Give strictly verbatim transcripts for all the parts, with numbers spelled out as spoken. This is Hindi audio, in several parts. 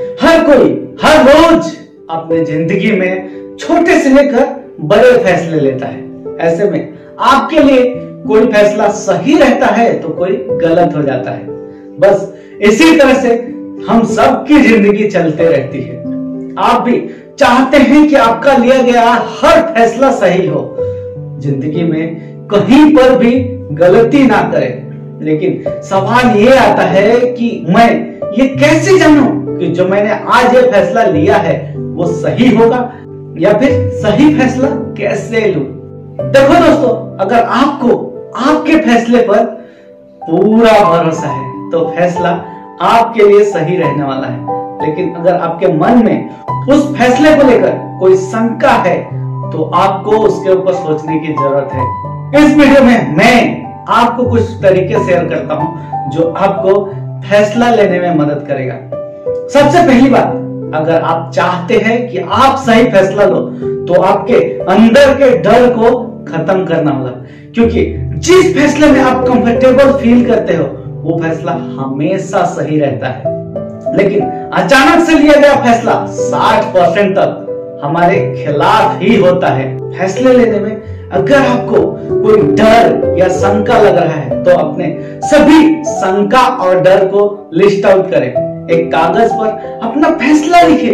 हर कोई हर रोज अपने जिंदगी में छोटे से लेकर बड़े फैसले लेता है। ऐसे में आपके लिए कोई फैसला सही रहता है तो कोई गलत हो जाता है। बस इसी तरह से हम सबकी जिंदगी चलते रहती है। आप भी चाहते हैं कि आपका लिया गया हर फैसला सही हो, जिंदगी में कहीं पर भी गलती ना करें। लेकिन सवाल ये आता है कि मैं ये कैसे जानूं कि जो मैंने आज ये फैसला लिया है वो सही होगा, या फिर सही फैसला कैसे लूं? देखो दोस्तों, अगर आपको आपके फैसले पर पूरा भरोसा है तो फैसला आपके लिए सही रहने वाला है। लेकिन अगर आपके मन में उस फैसले को लेकर कोई शंका है तो आपको उसके ऊपर सोचने की जरूरत है। इस वीडियो में मैं आपको कुछ तरीके शेयर करता हूं जो आपको फैसला लेने में मदद करेगा। सबसे पहली बात, अगर आप चाहते हैं कि आप सही फैसला लो तो आपके अंदर के डर को खत्म करना होगा, क्योंकि जिस फैसले में आप कंफर्टेबल फील करते हो वो फैसला हमेशा सही रहता है। लेकिन अचानक से लिया गया फैसला साठ परसेंट तक हमारे खिलाफ ही होता है। फैसले लेने में अगर आपको कोई डर या शंका लग रहा है तो अपने सभी शंका और डर को लिस्ट आउट करें। एक कागज पर अपना फैसला लिखे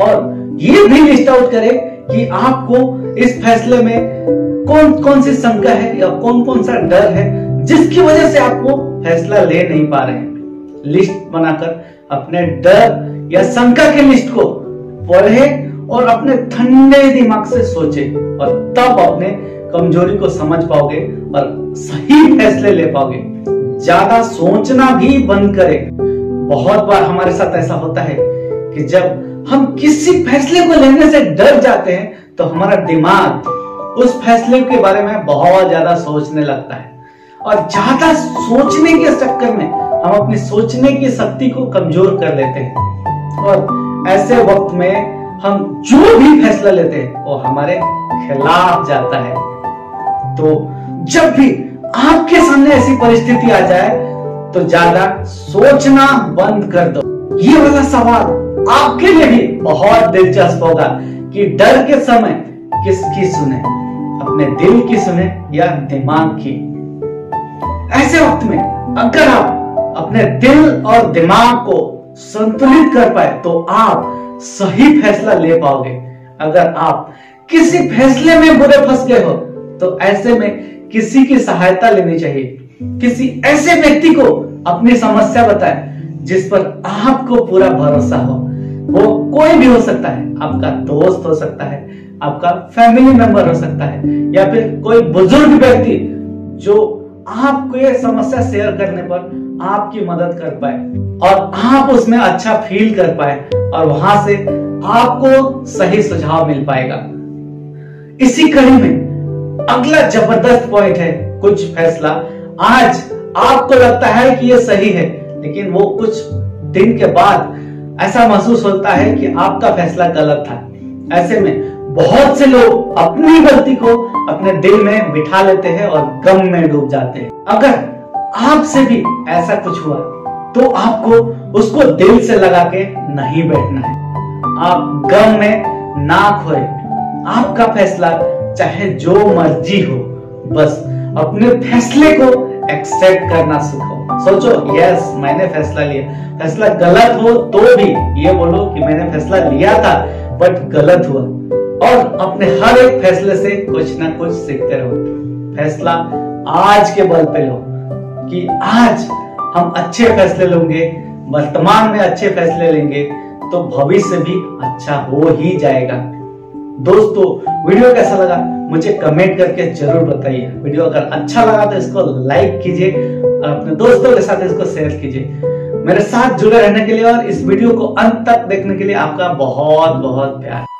और ये भी लिस्ट आउट करें कि आपको इस फैसले में कौन कौन सी शंका है या कौन कौन सा डर है जिसकी वजह से आप वो फैसला ले नहीं पा रहे हैं। लिस्ट बनाकर अपने डर या शंका की लिस्ट को पढ़े और अपने ठंडे दिमाग से सोचे, और तब अपने कमजोरी को समझ पाओगे और सही फैसले ले पाओगे। ज्यादा सोचना भी बंद करें। बहुत बार हमारे साथ ऐसा होता है कि जब हम किसी फैसले को लेने से डर जाते हैं तो हमारा दिमाग उस फैसले के बारे में बहुत ज्यादा सोचने लगता है, और ज्यादा सोचने के चक्कर में हम अपनी सोचने की शक्ति को कमजोर कर लेते हैं, और ऐसे वक्त में हम जो भी फैसला लेते हैं वो हमारे खिलाफ जाता है। तो जब भी आपके सामने ऐसी परिस्थिति आ जाए तो ज्यादा सोचना बंद कर दो। ये वाला सवाल आपके लिए भी बहुत दिलचस्प होगा कि डर के समय किसकी सुने, अपने दिल की सुने या दिमाग की। ऐसे वक्त में अगर आप अपने दिल और दिमाग को संतुलित कर पाए तो आप सही फैसला ले पाओगे। अगर आप किसी फैसले में बुरे फंस गए हो तो ऐसे में किसी की सहायता लेनी चाहिए। किसी ऐसे व्यक्ति को अपनी समस्या बताएं जिस पर आपको पूरा भरोसा हो। वो कोई भी हो सकता है, आपका दोस्त हो सकता है, आपका फैमिली मेंबर हो सकता है, या फिर कोई बुजुर्ग व्यक्ति जो आपको ये समस्या शेयर करने पर आपकी मदद कर पाए और आप उसमें अच्छा फील कर पाए, और वहां से आपको सही सुझाव मिल पाएगा। इसी कड़ी में अगला जबरदस्त पॉइंट है, कुछ फैसला आज आपको लगता है कि ये सही है, लेकिन वो कुछ दिन के बाद ऐसा महसूस होता है कि आपका फैसला गलत था। ऐसे में बहुत से लोग अपनी गलती को अपने दिल में बिठा लेते हैं और गम में डूब जाते हैं। अगर आपसे भी ऐसा कुछ हुआ तो आपको उसको दिल से लगा के नहीं बैठना है। आप गम में ना खोए। आपका फैसला चाहे जो मर्जी हो, बस अपने फैसले को एक्सेप्ट करना सीखो। सोचो, यस मैंने फैसला लिया। फैसला गलत हो तो भी ये बोलो कि मैंने फैसला लिया था बट गलत हुआ, और अपने हर एक फैसले से कुछ ना कुछ सीखते रहो। फैसला आज के बल पे लो कि आज हम अच्छे फैसले लेंगे, वर्तमान में अच्छे फैसले लेंगे तो भविष्य भी अच्छा हो ही जाएगा। दोस्तों, वीडियो कैसा लगा मुझे कमेंट करके जरूर बताइए। वीडियो अगर अच्छा लगा तो इसको लाइक कीजिए और अपने दोस्तों के साथ इसको शेयर कीजिए। मेरे साथ जुड़े रहने के लिए और इस वीडियो को अंत तक देखने के लिए आपका बहुत बहुत प्यार।